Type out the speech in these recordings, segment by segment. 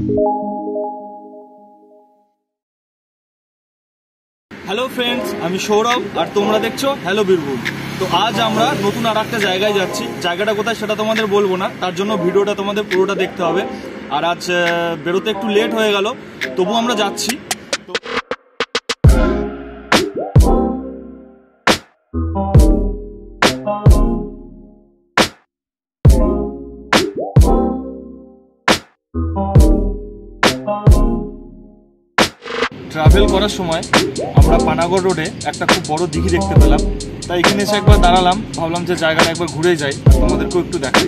Hello friends, আমি সৌরভ আর তোমরা দেখছো হ্যালো বীরভূম। তো আজ আমরা নতুন আর একটা জায়গায় যাচ্ছি। জায়গাটা কোথায় সেটা তোমাদের বলবো না, তার জন্য ভিডিওটা তোমাদের পুরোটা দেখতে হবে। আর আজ বেরোতে একটু লেট হয়ে গেল, তবু আমরা যাচ্ছি। ট্রাভেল করার সময় আমরা পানাগড় রোডে একটা খুব বড় দিঘি দেখতে পেলাম, তাই এখানে এসে একবার দাঁড়ালাম। ভাবলাম যে জায়গাটা একবার ঘুরে যাই আর তোমাদেরকেও একটু দেখাই।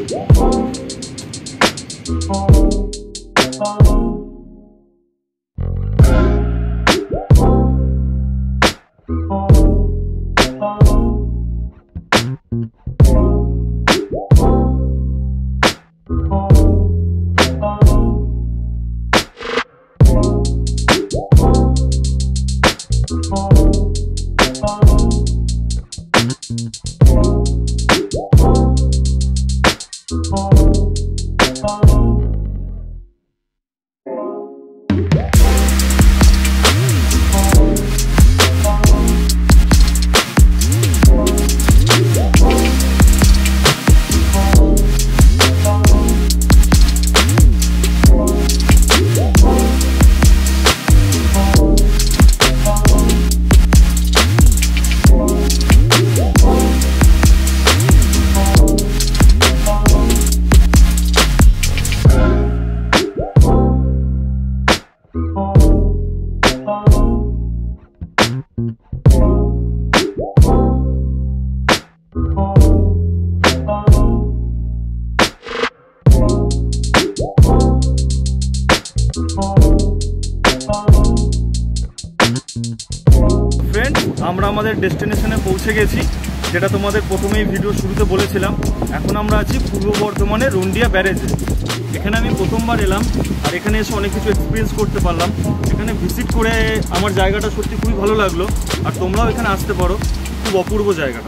ফ্রেন্ডস, আমরা আমাদের ডেস্টিনেশনে পৌঁছে গেছি, যেটা তোমাদের প্রথমেই ভিডিও শুরুতে বলেছিলাম। এখন আমরা আছি পূর্ব বর্ধমানের রুন্ডিয়া ব্যারেজে। এখানে আমি প্রথমবার এলাম, আর এখানে এসে অনেক কিছু এক্সপিরিয়েন্স করতে পারলাম। এখানে ভিজিট করে আমার জায়গাটা সত্যি খুবই ভালো লাগলো, আর তোমরাও এখানে আসতে পারো। খুব অপূর্ব জায়গাটা।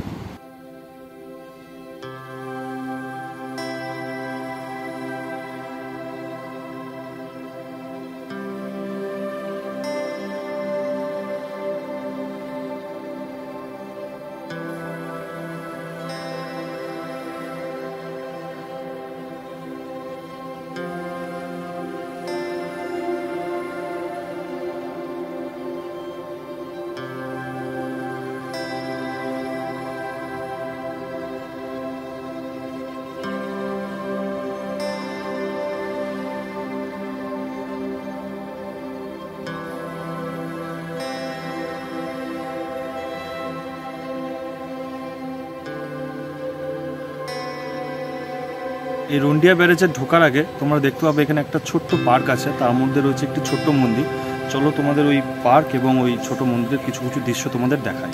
এই রুন্ডিয়া ব্যারেজে ঢোকার আগে তোমরা দেখতে পাবে এখানে একটা ছোট্ট পার্ক আছে, তার মধ্যে রয়েছে একটি ছোট্ট মন্দির। চলো তোমাদের ওই পার্ক এবং ওই ছোট মন্দিরের কিছু কিছু দৃশ্য তোমাদের দেখায়।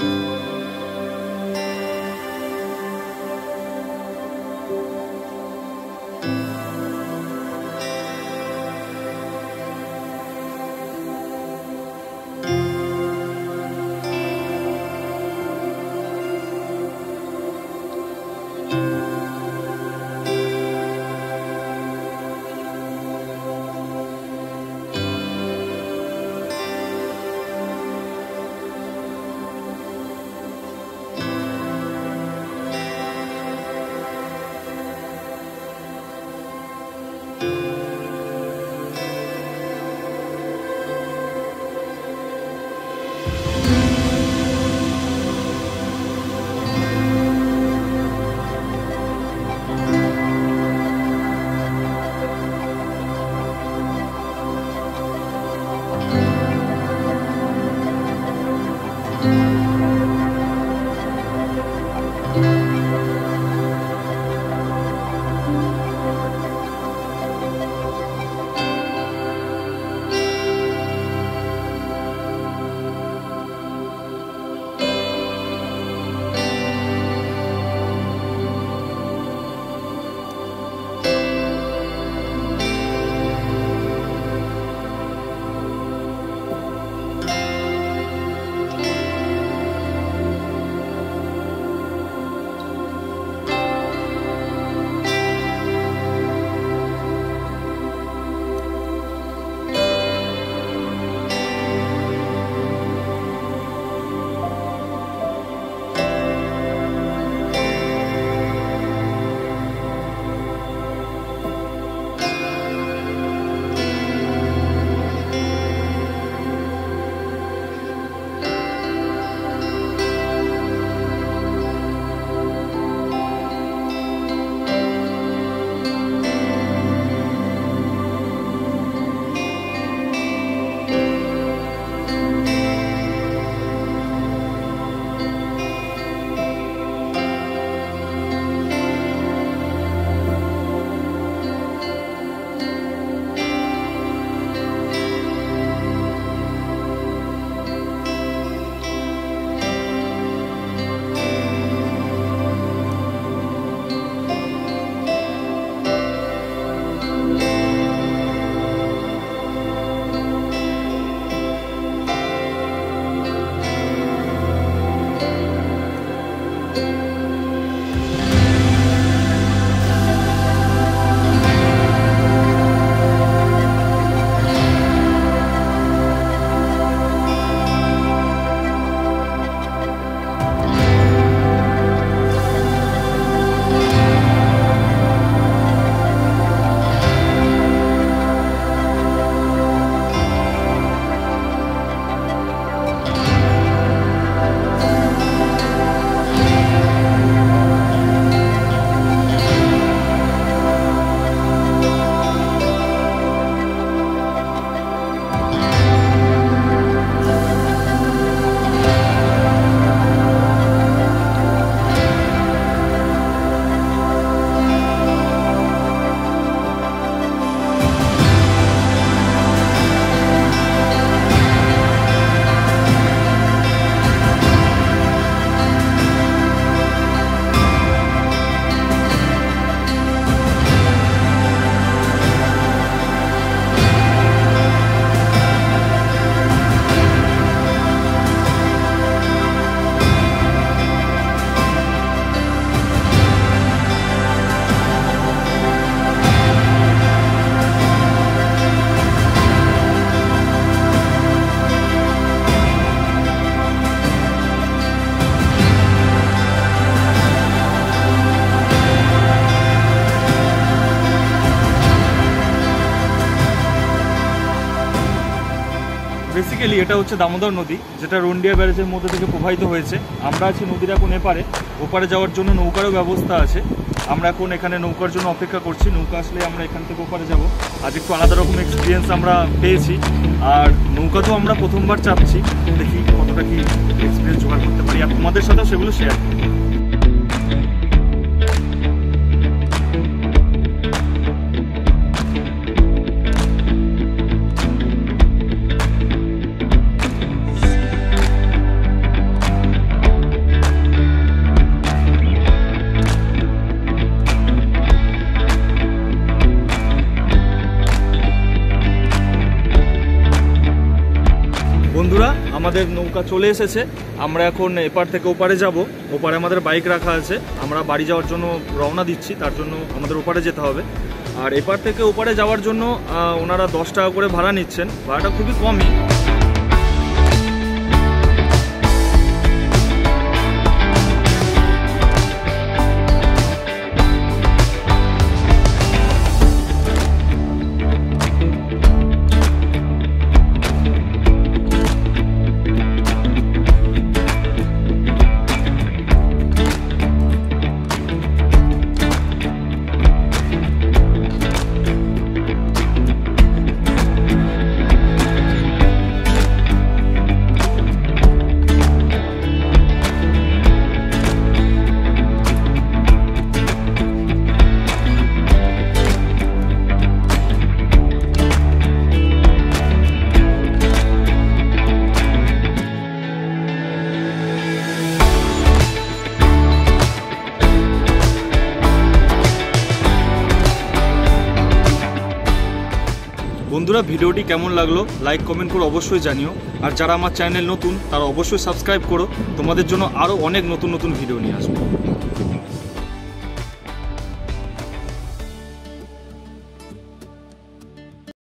বেসিক্যালি এটা হচ্ছে দামোদর নদী, যেটা রন্ডিয়া ব্যারেজের মধ্যে থেকে প্রবাহিত হয়েছে। আমরা আছি নদীর এখন এপারে। ওপারে যাওয়ার জন্য নৌকারও ব্যবস্থা আছে। আমরা এখন এখানে নৌকার জন্য অপেক্ষা করছি। নৌকা আসলে আমরা এখান থেকে ওপারে যাব। আজ একটু আলাদা রকম এক্সপিরিয়েন্স আমরা পেয়েছি, আর নৌকা তো আমরা প্রথমবার চাপছি। দেখি কতটা কি এক্সপিরিয়েন্স জোগাড় করতে পারি, আর তোমাদের সাথেও সেগুলো শেয়ার করি। বন্ধুরা, আমাদের নৌকা চলে এসেছে। আমরা এখন এপার থেকে ওপারে যাব। ওপারে আমাদের বাইক রাখা আছে। আমরা বাড়ি যাওয়ার জন্য রওনা দিচ্ছি, তার জন্য আমাদের ওপারে যেতে হবে। আর এপার থেকে ওপারে যাওয়ার জন্য ওনারা 10 টাকা করে ভাড়া নিচ্ছেন। ভাড়াটা খুবই কমই। বন্ধুরা, ভিডিওটি কেমন লাগলো লাইক কমেন্ট করে অবশ্যই জানিও। আর যারা আমার চ্যানেল নতুন তারা অবশ্যই সাবস্ক্রাইব করো। তোমাদের জন্য আরও অনেক নতুন নতুন ভিডিও নিয়ে আসবো।